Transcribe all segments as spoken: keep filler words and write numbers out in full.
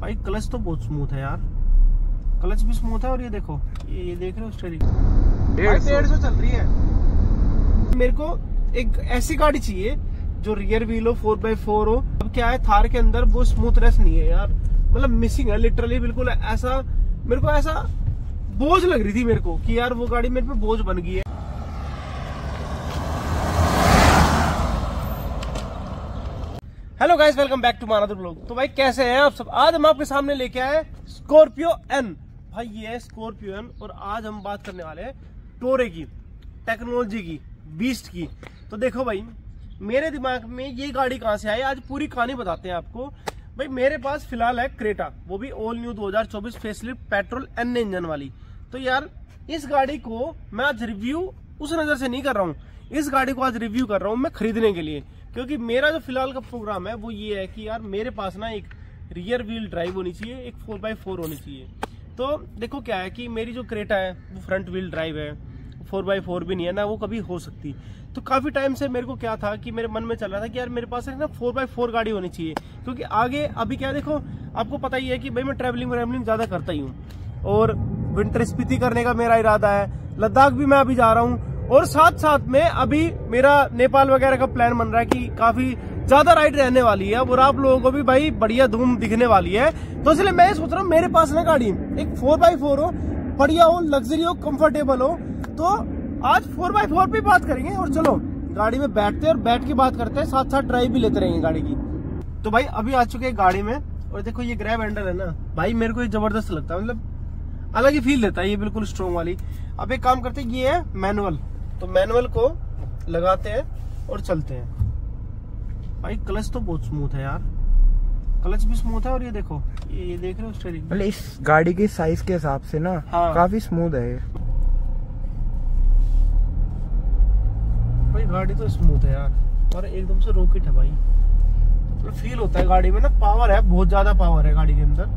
भाई क्लच तो बहुत स्मूथ है यार, क्लच भी स्मूथ है। और ये देखो, ये, ये देख रहे हो स्टीयरिंग डेढ़ सौ चल रही है। मेरे को एक ऐसी गाड़ी चाहिए जो रियर व्हील हो, फोर बाई फोर हो। अब क्या है, थार के अंदर वो स्मूथनेस नहीं है यार, मतलब मिसिंग है लिटरली। बिल्कुल ऐसा मेरे को ऐसा बोझ लग रही थी मेरे को कि यार वो गाड़ी मेरे पे बोझ बन गई है। Hello guys, welcome back to मानदर ब्लॉग। तो भाई कैसे हैं आप सब? आज हम आपके सामने लेके आए स्कॉर्पियो एन। भाई ये है स्कॉर्पियो एन और आज हम बात करने वाले हैं टोरे की, टेक्नोलॉजी की, बीस्ट की। तो देखो भाई, मेरे दिमाग में ये गाड़ी कहां से आई, आज पूरी कहानी बताते हैं आपको। भाई मेरे पास फिलहाल है क्रेटा, वो भी ऑल न्यू दो हज़ार चौबीस फेसलिफ्ट पेट्रोल एन इंजन वाली। तो यार इस गाड़ी को मैं आज रिव्यू उस नजर से नहीं कर रहा हूँ, इस गाड़ी को आज रिव्यू कर रहा हूँ मैं खरीदने के लिए। क्योंकि मेरा जो फिलहाल का प्रोग्राम है वो ये है कि यार मेरे पास ना एक रियर व्हील ड्राइव होनी चाहिए, एक फोर बाई फोर होनी चाहिए। तो देखो क्या है कि मेरी जो क्रेटा है वो फ्रंट व्हील ड्राइव है, फोर बाई फोर भी नहीं है ना, वो कभी हो सकती। तो काफी टाइम से मेरे को क्या था कि मेरे मन में चल रहा था कि यार मेरे पास एक ना फोर बाई फोर गाड़ी होनी चाहिए। क्योंकि आगे अभी क्या देखो, आपको पता ही है कि भाई मैं ट्रैवलिंग व्रैवलिंग ज्यादा करता ही हूँ, और विंटर स्पीति करने का मेरा इरादा है, लद्दाख भी मैं अभी जा रहा हूँ, और साथ साथ में अभी मेरा नेपाल वगैरह का प्लान बन रहा है कि काफी ज्यादा राइड रहने वाली है और आप लोगों को भी भाई बढ़िया धूम दिखने वाली है। तो इसलिए मैं सोच रहा हूँ मेरे पास ना गाड़ी एक फोर बाई फोर हो, बढ़िया हो, लग्जरी हो, कंफर्टेबल हो। तो आज फोर बाई फोर पे बात करेंगे और चलो गाड़ी में बैठते हैं और बैठ के बात करते हैं, साथ साथ ड्राइव भी लेते रहेंगे गाड़ी की। तो भाई अभी आ चुके हैं गाड़ी में, और देखो ये ग्रैब हैंडल है ना भाई, मेरे को ये जबरदस्त लगता है, मतलब अलग ही फील देता है ये, बिल्कुल स्ट्रॉन्ग वाली। अब एक काम करते हैं, ये है मैनुअल, तो मैनुअल को लगाते हैं और चलते हैं। भाई क्लच तो बहुत स्मूथ है यार, क्लच भी स्मूथ है। और ये देखो, ये, ये देख रहे हो स्टीयरिंग, मतलब इस गाड़ी के साइज के हिसाब से ना हाँ। काफी स्मूथ है ये। भाई गाड़ी तो स्मूथ है यार, और एकदम से रॉकेट है भाई, मतलब फील होता है गाड़ी में ना, पावर है, बहुत ज्यादा पावर है गाड़ी के अंदर।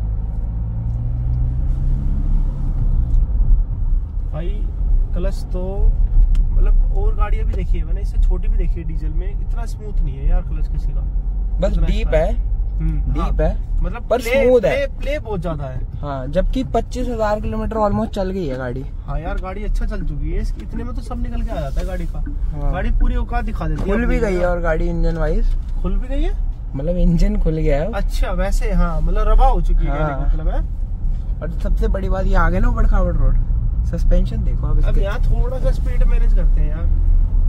भाई क्लच तो मतलब, और गाड़ियां भी देखी है मैंने, इससे छोटी भी देखी है डीजल में, इतना स्मूथ नहीं है यार क्लच किसी का, बस डीप है, डीप हाँ, है मतलब पर स्मूथ है, प्ले, प्ले बहुत ज्यादा है हाँ। जबकि पच्चीस हजार किलोमीटर ऑलमोस्ट चल गई है गाड़ी। हाँ यार गाड़ी अच्छा चल चुकी है, इतने में तो सब निकल के आ जाता है गाड़ी का। हाँ। गाड़ी पूरी औकात दिखा देती है। खुल भी गई है, और गाड़ी इंजन वाइज खुल भी गई है, मतलब इंजन खुल गया है। अच्छा वैसे हाँ, मतलब रवा हो चुकी है हाँ। मतलब है। और सबसे बड़ी बात ये आगे ना उबड़ खाबड़ रोड, सस्पेंशन देखो अब, अब यहाँ थोड़ा सा स्पीड मैनेज करते हैं यार।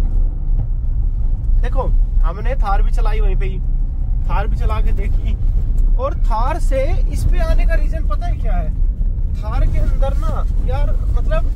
देखो हमने थार भी चलाई वहीं पे ही, थार भी चला के देखी, और थार से इस पे आने का रीजन पता है क्या है? थार के अंदर ना यार मतलब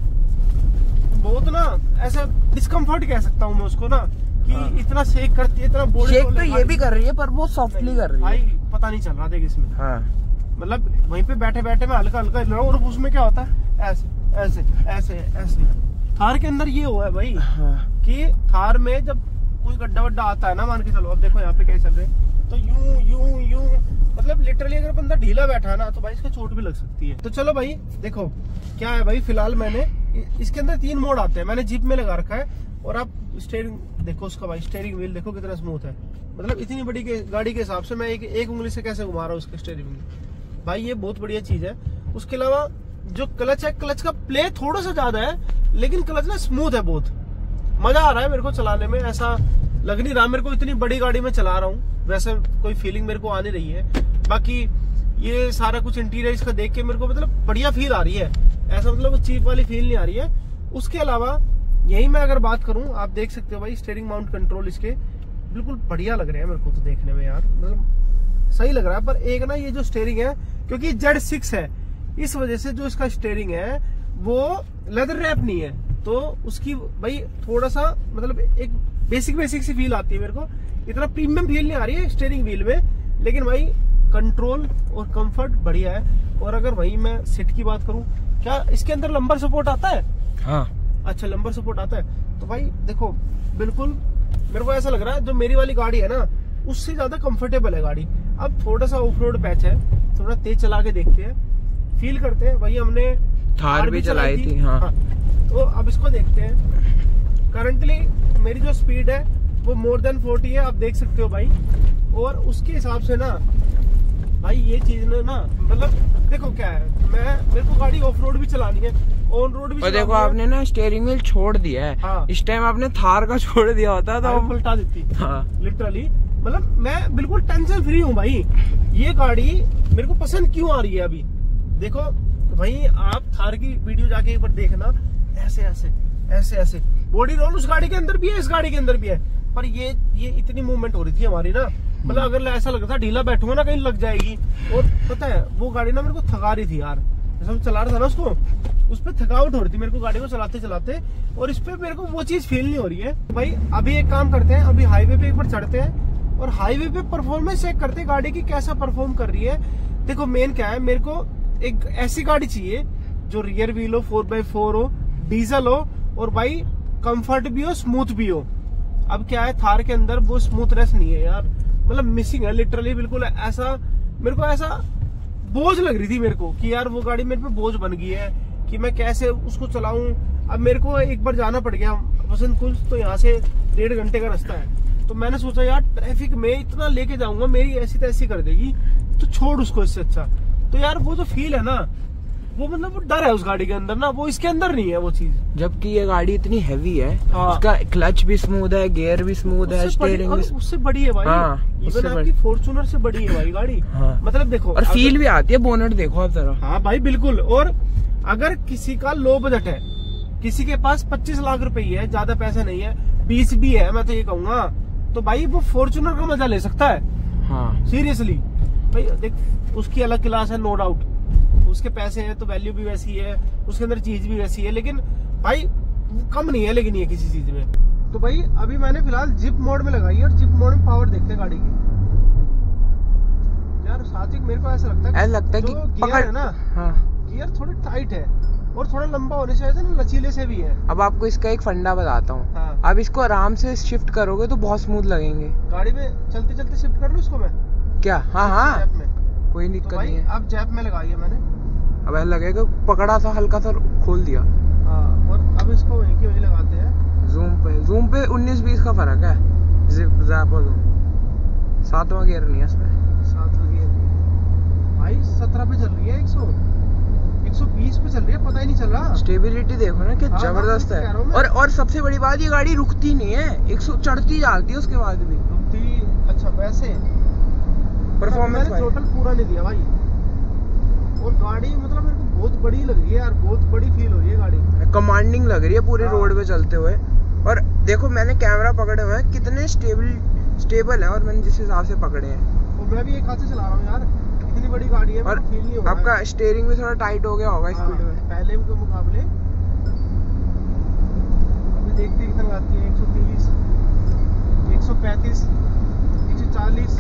बहुत ना ऐसा डिस्कम्फर्ट कह सकता हूँ मैं उसको ना, कि हाँ। इतना शेक करती है, इतना बॉडी शेक तो ये भी कर रही है पर वो सॉफ्टली कर रही है भाई, पता नहीं चल रहा देख इसमें हाँ। मतलब वहीं पे बैठे बैठे मैं हल्का हल्का हिल रहा हूँ, और उसमें क्या होता है ऐसे ऐसे ऐसे ऐसे। थार के अंदर ये हुआ है भाई हाँ। कि थार में जब कोई गड्ढा वड्ढा आता है ना, मान के चलो, अब देखो यहाँ पे कैसे चल रहे हैं, तो यूं यूं यूं मतलब लिटरली अगर बंदा ढीला बैठा है ना तो भाई इसको चोट भी लग सकती है। तो चलो भाई देखो क्या है भाई, फिलहाल मैंने इसके अंदर तीन मोड आते हैं, मैंने जीप में लगा रखा है। और आप स्टीयरिंग देखो उसका भाई, स्टीयरिंग व्हील देखो कितना स्मूथ है, मतलब इतनी बड़ी के, गाड़ी के हिसाब से मैं एक, एक उंगली से कैसे घुमा रहा हूँ उसके स्टीयरिंग व्हील भाई, ये बहुत बढ़िया चीज है। उसके अलावा जो क्लच है, क्लच का प्ले थोड़ा सा ज्यादा है, लेकिन क्लच ना स्मूथ है, बहुत मजा आ रहा है मेरे को चलाने में। ऐसा लग नहीं रहा मेरे को इतनी बड़ी गाड़ी में चला रहा हूँ, वैसे कोई फीलिंग मेरे को आ नहीं रही है। बाकी ये सारा कुछ इंटीरियर इसका देख के मेरे को मतलब बढ़िया फील आ रही है, ऐसा मतलब चीप वाली फील नहीं आ रही है। उसके अलावा यही मैं अगर बात करूं, आप देख सकते हो भाई स्टीयरिंग माउंट कंट्रोल इसके बिल्कुल बढ़िया लग रहे हैं मेरे को तो देखने में यार, मतलब सही लग रहा है। पर एक ना ये जो स्टीयरिंग है, क्योंकि जेड सिक्स है, इस वजह से जो इसका स्टीयरिंग है वो लेदर रैप नहीं है, तो उसकी भाई थोड़ा सा मतलब एक बेसिक बेसिक सी फील आती है मेरे को, इतना प्रीमियम फील नहीं आ रही है स्टीयरिंग व्हील में। लेकिन भाई कंट्रोल और कंफर्ट बढ़िया है। और अगर वही मैं सीट की बात करूं, क्या इसके अंदर लंबर सपोर्ट आता है? हाँ अच्छा, लंबर सपोर्ट आता है। तो भाई देखो बिल्कुल मेरे को ऐसा लग रहा है जो मेरी वाली गाड़ी है ना उससे ज्यादा कंफर्टेबल है गाड़ी। अब थोड़ा सा ऑफ रोड पैच है, थोड़ा तेज चला के देखते हैं, फील करते हैं। वही हमने थार भी चलाई थी, थी हाँ। हाँ तो अब इसको देखते हैं। करंटली मेरी जो स्पीड है वो मोर देन फोर्टी है, आप देख सकते हो भाई। और उसके हिसाब से ना भाई ये चीज ना मतलब देखो क्या है, मैं मेरे को गाड़ी ऑफ रोड भी चलानी है, ऑन रोड भी। और देखो आपने ना स्टीयरिंग व्हील छोड़ दिया है। हाँ। इस टाइम आपने थार का छोड़ दिया होता तो वो पलटा देती। हाँ। लिटरली मतलब मैं बिल्कुल टेंशन फ्री हूँ भाई। ये गाड़ी मेरे को पसंद क्यों आ रही है अभी देखो भाई, आप थार की वीडियो जाके एक बार देखना, ऐसे ऐसे ऐसे ऐसे बॉडी रोल उस गाड़ी के अंदर भी है, इस गाड़ी के अंदर भी है, पर ये ये इतनी मूवमेंट हो रही थी हमारी ना, मतलब अगर ऐसा लग रहा था ढीला बैठूंगा ना कहीं लग जाएगी। और पता है वो गाड़ी ना मेरे को थका रही थी यार, जैसे मैं चला रहा था ना उसको, उस पर थकावट हो रही थी मेरे को गाड़ी को चलाते चलाते, और इस पे मेरे को वो चीज फील नहीं हो रही है भाई। अभी एक काम करते हैं, अभी हाईवे पे एक बार चढ़ते हैं और हाईवे पे परफॉर्मेंस चेक करते हैं गाड़ी की कैसा परफॉर्म कर रही है। देखो मेन क्या है, मेरे को एक ऐसी गाड़ी चाहिए जो रियर व्हील हो, फोर बाई फोर हो, डीजल हो, और भाई कंफर्ट भी हो, स्मूथ भी हो। अब क्या है थार के अंदर वो स्मूथनेस नहीं है यार, मतलब मिसिंग है लिटरली बिल्कुल। ऐसा मेरे को ऐसा बोझ लग रही थी मेरे को कि यार वो गाड़ी मेरे पे बोझ बन गई है कि मैं कैसे उसको चलाऊं। अब मेरे को एक बार जाना पड़ गया वसंत कुंज, तो यहाँ से डेढ़ घंटे का रास्ता है, तो मैंने सोचा यार ट्रैफिक में इतना लेके जाऊंगा मेरी ऐसी तैसी कर देगी, तो छोड़ उसको, इससे अच्छा तो यार वो जो फील है ना, वो मतलब वो डर है उस गाड़ी के अंदर ना, वो इसके अंदर नहीं है वो चीज। जबकि ये गाड़ी इतनी हैवी है। हाँ। उसका क्लच भी स्मूथ है, गियर भी स्मूथ है, स्टीयरिंग भी उससे बड़ी है भाई। हाँ, इवन आपकी फॉर्च्यूनर से बड़ी है भाई गाड़ी। हाँ। मतलब देखो, और फील भी आती है, बोनट देखो आप जरा। हाँ भाई बिल्कुल। और अगर किसी का लो बजट है, किसी के पास पच्चीस लाख रुपए है, ज्यादा पैसा नहीं है, बीस भी है, मैं तो ये कहूंगा, तो भाई वो फॉर्च्यूनर का मजा ले सकता है। हाँ सीरियसली भाई, देख उसकी अलग क्लास है नो डाउट, उसके पैसे हैं तो वैल्यू भी वैसी है, उसके अंदर चीज भी वैसी है, लेकिन भाई कम नहीं है लेकिन ये किसी चीज में। तो भाई अभी मैंने फिलहाल जिप मोड में लगाई है, और जिप मोड में पावर देखते हैं गाड़ी की। यार सात्विक मेरे को ऐसा लगता है, ऐसा लगता है कि गियर है ना, हाँ, गियर थोड़े टाइट है और थोड़ा लंबा होने से ऐसे ना लचीले से भी है। अब आपको इसका एक फंडा बताता हूँ। हाँ। अब इसको आराम से शिफ्ट करोगे तो बहुत स्मूथ लगेंगे। गाड़ी में चलते चलते शिफ्ट कर लूँ इसको मैं क्या? हाँ हाँ में कोई दिक्कत तो नहीं है। अब जैप में लगाई है मैंने, अब ऐसा लगेगा पकड़ा था हल्का सा खोल दिया। हाँ, और अब इसको वहीं की वहीं लगाते हैं। जूम पे जूम पे उन्नीस बीस का फर्क है, जिप जैप और जूम। सातवां गियर नहीं है इसमें, सातवां गियर नहीं भाई। सत्रह पे चल रही है, एक सौ एक सौ बीस पे चल रही है, पता ही नहीं चल रहा। स्टेबिलिटी देखो ना क्या जबरदस्त है। और और सबसे बड़ी बात, ये गाड़ी रुकती नहीं है, एक सौ चढ़ती जाती है उसके बाद भी रुकती। अच्छा वैसे परफॉर्मेंस टोटल पूरा नहीं दिया भाई, और गाड़ी मतलब मेरे को बहुत बड़ी लग रही है यार, बहुत बड़ी फील हो रही है गाड़ी, कमांडिंग लग रही है पूरे रोड पे चलते हुए। और देखो मैंने कैमरा पकड़े हुए हैं, कितने स्टेबल स्टेबल है, और मैंने जिस हिसाब से पकड़े हैं। और मैं भी एक हाथ से चला रहा हूँ यार, इतनी बड़ी गाड़ी है, और फील नहीं हो रहा। आपका स्टीयरिंग भी थोड़ा टाइट हो गया होगा स्पीड में पहले के मुकाबले। अभी देखते कितना लगाती है, एक सौ तीस, एक सौ पैंतीस, एक सौ चालीस,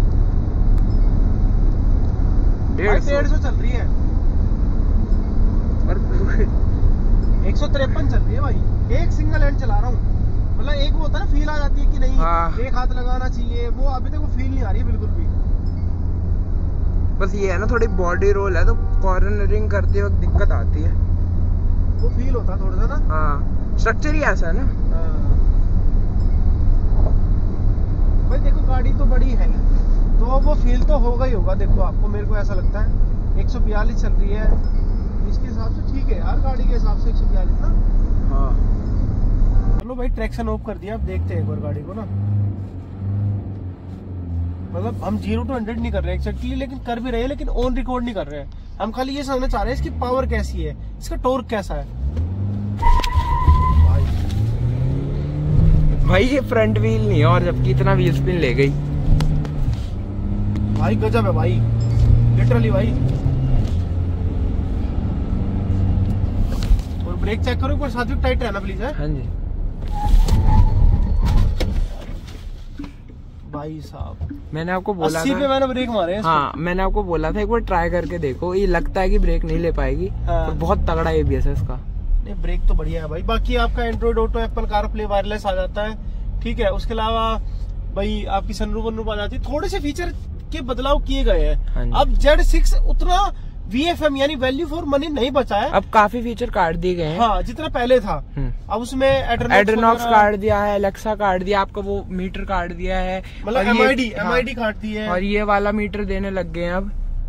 डेढ़ सौ चल रही है, और एक सौ तिरपन चल रही है भाई। एक सिंगल हैंड चला रहा हूँ, मतलब एक वो होता है ना फील आ जाती है कि नहीं। हाँ। एक हाथ लगाना चाहिए, वो अभी तक वो फील नहीं आ रही है बिल्कुल भी। बस ये है ना थोड़ी बॉडी रोल है, तो कॉर्नरिंग करते वक्त दिक्कत आती है, वो फील होता है थोड़ा सा ना। हाँ स्ट्रक्चर ही ऐसा है ना। हाँ। भाई देखो गाड़ी तो बड़ी है, तो वो फील तो होगा ही होगा। देखो आपको, मेरे को ऐसा लगता है एक सौ बयालीस चल रही है, इसके हिसाब से ठीक है यार, गाड़ी के हिसाब से एक सौ बयालीस ना। हाँ चलो भाई ट्रैक्शन ऑफ कर दिया, अब देखते हैं एक बार गाड़ी को ना। मतलब हम जीरो टू हंड्रेड नहीं कर रहे हैं एक्चुअली, लेकिन कर भी रहे हैं, लेकिन ऑन रिकॉर्ड नहीं कर रहे हैं। हम खाली ये समझना चाह रहे हैं इसकी पावर कैसी है, इसका टॉर्क कैसा है। भाई भाई ये फ्रंट व्हील नहीं है, और जबकि इतना व्हील स्पिन ले गई भाई, गजब है भाई लिटरली भाई। और ब्रेक चेक करो एक बार, साथ टाइट रहना प्लीज है। हाँ जी भाई साहब, मैंने आपको बोला अस्सी पे मैंने ब्रेक मारे हैं। हाँ मैंने आपको बोला था एक बार ट्राई करके देखो, ये लगता है कि ब्रेक नहीं ले पाएगी। हाँ। तो बहुत तगड़ा एबीएस है इसका। नहीं ब्रेक तो बढ़िया है भाई। बाकी आपका Android Auto, Apple CarPlay wireless आ जाता है, ठीक है। उसके अलावा भाई आपकी सनरूफ वनरूफ आ जाती है, थोड़े से फीचर के बदलाव किए गए हैं। अब जेड सिक्स उतना वी एफ एम यानी वैल्यू फॉर मनी नहीं बचा है, अब काफी फीचर काट दिए गए हैं। हाँ जितना पहले था। अब उसमें एड्रेनॉक्स काट दिया है, एलेक्सा काट दिया, आपका वो मीटर काट दिया है, मतलब एमआईडी एमआईडी काट दी है, और ये वाला मीटर देने लग गए हैं अब।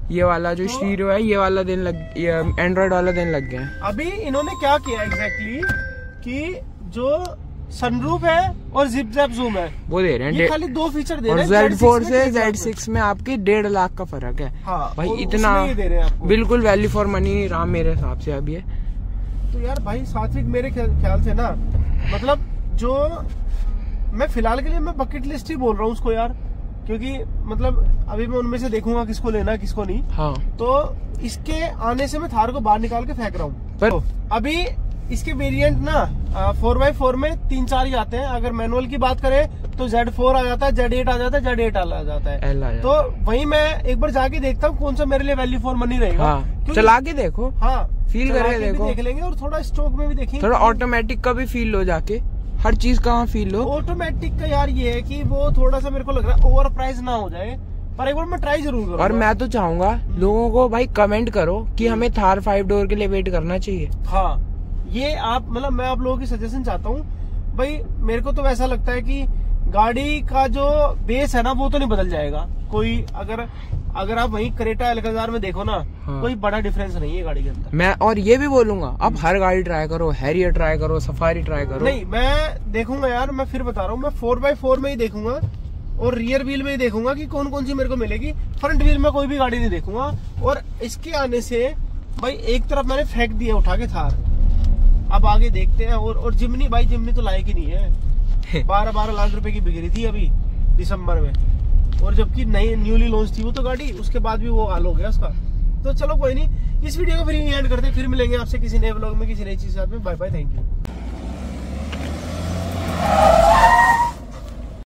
ये वाला जो स्टीरियो है ये वाला देने लग, ये एंड्रॉइड वाला देने लग गए हैं। अभी इन्होंने क्या किया एग्जैक्टली कि जो सनरूफ है और जिप जैप जूम है वो दे रहे हैं, ये खाली दो फीचर दे रहे हैं। ज़ेड फोर से ज़ेड सिक्स में आपके डेढ़ लाख का फर्क है। हाँ, भाई इतना दे रहे हैं आपको। बिल्कुल वैल्यू फॉर मनी रहा मेरे हिसाब से अभी है। तो यार भाई सात्विक मेरे ख्याल से ना, मतलब जो मैं फिलहाल के लिए मैं बकेट लिस्ट ही बोल रहा हूँ उसको यार, क्योंकि मतलब अभी मैं उनमें से देखूंगा किसको लेना किसको नहीं। हाँ। तो इसके आने से मैं थार को बाहर निकाल के फेंक रहा हूँ। पर तो अभी इसके वेरिएंट ना फोर बाई फोर में तीन चार ही आते हैं। अगर मैनुअल की बात करें तो जेड फोर आ जाता है, जेड एट आ जाता है, जेड एट आ जाता है। एल आ जाता है। तो वही मैं एक बार जाके देखता हूँ कौन सा मेरे लिए वैल्यू फॉर मनी रहेगा। हाँ, चला के देखो। हाँ, फील करके देखो, देख लेंगे और थोड़ा स्टॉक में भी देखेंगे, थोड़ा ऑटोमेटिक का भी फील लो, जाके हर चीज का वहाँ फील लो। ऑटोमेटिक का यार ये है कि वो थोड़ा सा मेरे को लग रहा है ओवर प्राइस ना हो जाए, पर एक बार मैं ट्राई जरूर करूंगा। और मैं तो चाहूंगा लोगों को भाई कमेंट करो कि हमें थार फाइव डोर के लिए वेट करना चाहिए। हाँ, ये आप मतलब मैं आप लोगों की सजेशन चाहता हूँ भाई। मेरे को तो ऐसा लगता है कि गाड़ी का जो बेस है ना वो तो नहीं बदल जाएगा कोई। अगर अगर आप वहीं क्रेटा एल्काजार में देखो ना, हाँ। कोई बड़ा डिफरेंस नहीं है गाड़ी के अंदर। मैं और ये भी बोलूंगा आप हर गाड़ी ट्राई करो, हैरियर ट्राई करो, सफारी ट्राई करो। नहीं, मैं देखूंगा यार, मैं फिर बता रहा हूँ, मैं फोर बाई फोर में ही देखूंगा और रियर व्हील में ही देखूंगा कि कौन कौन सी मेरे को मिलेगी। फ्रंट व्हील में कोई भी गाड़ी नहीं देखूंगा। और इसके आने से भाई एक तरफ मैंने फेंक दिया उठा के थार, अब आगे देखते हैं। और और जिमनी भाई जिमनी तो लायक ही नहीं है। बारह बारह लाख रुपए की बिक रही थी अभी दिसंबर में, और जबकि नई न्यूली लॉन्च थी वो तो गाड़ी, उसके बाद भी वो हाल हो गया उसका। तो चलो कोई नहीं, इस वीडियो को फिर एंड करते हैं, फिर मिलेंगे आपसे किसी नए ब्लॉग में किसी नई चीज के साथ में। Bye bye, thank you.